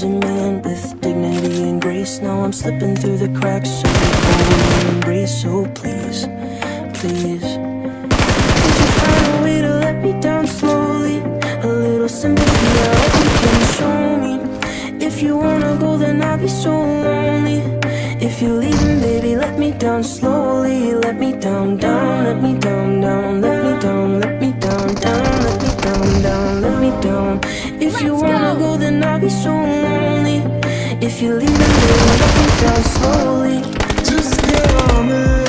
a man with dignity and grace. Now I'm slipping through the cracks of your embrace. So please, please, would you find a way to let me down slowly? A little sympathy I hope you can show me. If you wanna go then I'll be so lonely. If you're leaving baby let me down slowly. Let me down, down, let me down, down. Let me down, let me down, down. Let me down, down, let me down. If you wanna go then I'll be so lonely. If you're leaving baby let me down slowly. Just get on it.